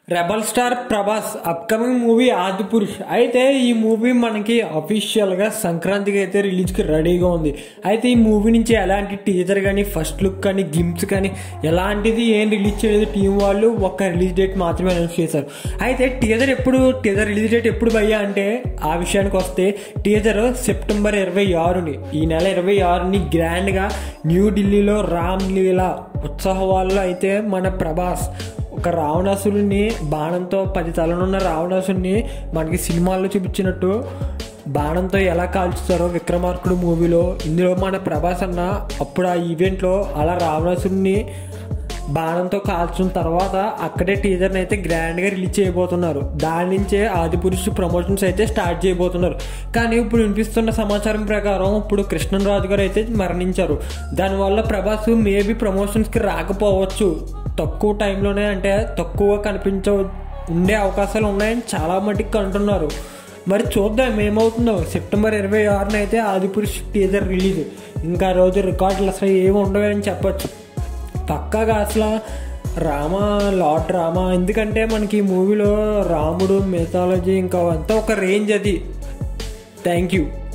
Rebel star Prabhas upcoming movie Adipurush అయితే ఈ movie మనకి అఫీషియల్గా సంక్రాంతికి అయితే రిలీజ్కి రెడీగా ఉంది. అయితే ఈ మూవీ నుంచి ఎలాంటి టీజర్ కానీ ఫస్ట్ లుక్ కానీ గిమ్స్ కానీ ఎలాంటిది ఏం రిలీజ్ చేయలేదు. టీం వాళ్ళు ఒక్క రిలీజ్ డేట్ మాత్రమే అనౌన్స్ చేశారు. అయితే టీజర్ రిలీజ్ డేట్ ఎప్పుడు భయ్యా అంటే ఆ విషయానికి వస్తే టీజర్ సెప్టెంబర్ 26ని ఈ నెల 26ని గ్రాండ్గా న్యూఢిల్లీలో రామ్ లీలా ఉత్సవాల్లో అయితే మన ప్రభాస్ ఒక రావణాసురుడిని బాణంతో 10 తలనున్న రావణాసురుడిని మనకి సినిమాల్లో చూపించినట్టు బాణంతో ఎలా కాల్చుతారో విక్రమార్కుడు మూవీలో ఇందులో మన ప్రభాస్ అన్న అప్పుడు ఆ ఈవెంట్లో అలా రావణాసురుడిని బాణంతో కాల్చిన తర్వాత అక్కడే టీజర్ని అయితే గ్రాండ్గా రిలీజ్ చేయబోతున్నారు. దాని నుంచే ఆదిపురుష్ ప్రమోషన్స్ అయితే స్టార్ట్ చేయబోతున్నారు. కానీ ఇప్పుడు వినిపిస్తున్న సమాచారం ప్రకారం ఇప్పుడు కృష్ణరాజు గారు అయితే మరణించారు. దానివల్ల ప్రభాస్ మేబీ ప్రమోషన్స్కి రాకపోవచ్చు. తక్కువ టైంలోనే అంటే తక్కువ ఉండే అవకాశాలు ఉన్నాయని చాలా మటుకు అంటున్నారు. మరి చూద్దాం ఏమవుతుందో. సెప్టెంబర్ 26న అయితే ఆదిపురుష్ టీజర్ రిలీజ్. ఇంకా రోజు రికార్డులు అసలు ఏమి ఉండవని చెప్పచ్చు పక్కాగా. అసలు లార్డ్ రామ ఎందుకంటే మనకి ఈ మూవీలో రాముడు మెథాలజీ ఇంకా అంతా ఒక రేంజ్ అది. Thank you.